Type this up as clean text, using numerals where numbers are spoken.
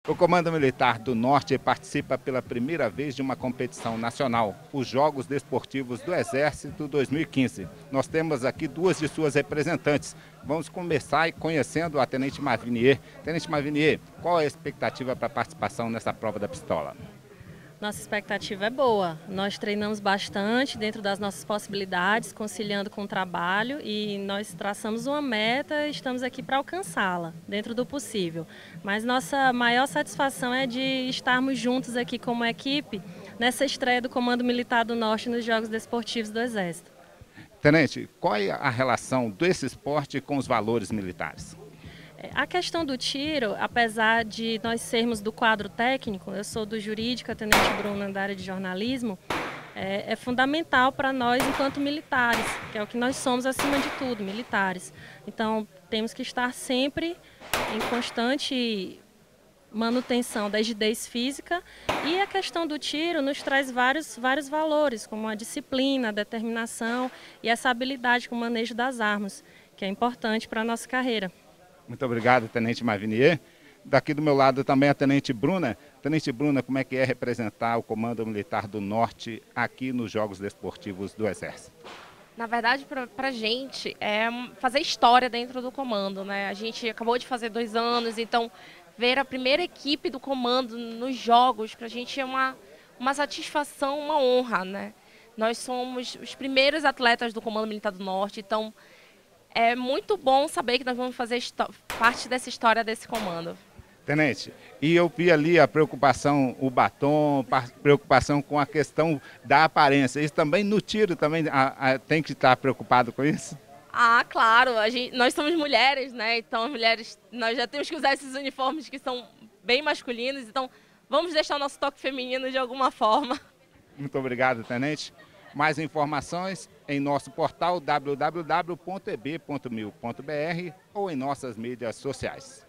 O Comando Militar do Norte participa pela primeira vez de uma competição nacional, os Jogos Desportivos do Exército 2015. Nós temos aqui duas de suas representantes. Vamos começar conhecendo a Tenente Mavinier. Tenente Mavinier, qual é a expectativa para a participação nessa prova da pistola? Nossa expectativa é boa. Nós treinamos bastante dentro das nossas possibilidades, conciliando com o trabalho, e nós traçamos uma meta e estamos aqui para alcançá-la, dentro do possível. Mas nossa maior satisfação é de estarmos juntos aqui como equipe nessa estreia do Comando Militar do Norte nos Jogos Desportivos do Exército. Tenente, qual é a relação desse esporte com os valores militares? A questão do tiro, apesar de nós sermos do quadro técnico, eu sou do jurídico, a Tenente Bruna da área de jornalismo, é fundamental para nós enquanto militares, que é o que nós somos acima de tudo, militares. Então temos que estar sempre em constante manutenção da rigidez física, e a questão do tiro nos traz vários valores, como a disciplina, a determinação e essa habilidade com o manejo das armas, que é importante para a nossa carreira. Muito obrigado, Tenente Mavinier. Daqui do meu lado também a Tenente Bruna. Tenente Bruna, como é que é representar o Comando Militar do Norte aqui nos Jogos Desportivos do Exército? Na verdade, para a gente, é fazer história dentro do comando, né? A gente acabou de fazer 2 anos, então ver a primeira equipe do comando nos jogos, para a gente é uma satisfação, uma honra, né? Nós somos os primeiros atletas do Comando Militar do Norte, então é muito bom saber que nós vamos fazer parte dessa história desse comando. Tenente, e eu vi ali a preocupação, o batom, preocupação com a questão da aparência. Isso também no tiro também tem que estar preocupado com isso? Ah, claro, nós somos mulheres, né? Então as mulheres, nós já temos que usar esses uniformes que são bem masculinos, então vamos deixar o nosso toque feminino de alguma forma. Muito obrigado, Tenente. Mais informações em nosso portal www.eb.mil.br ou em nossas mídias sociais.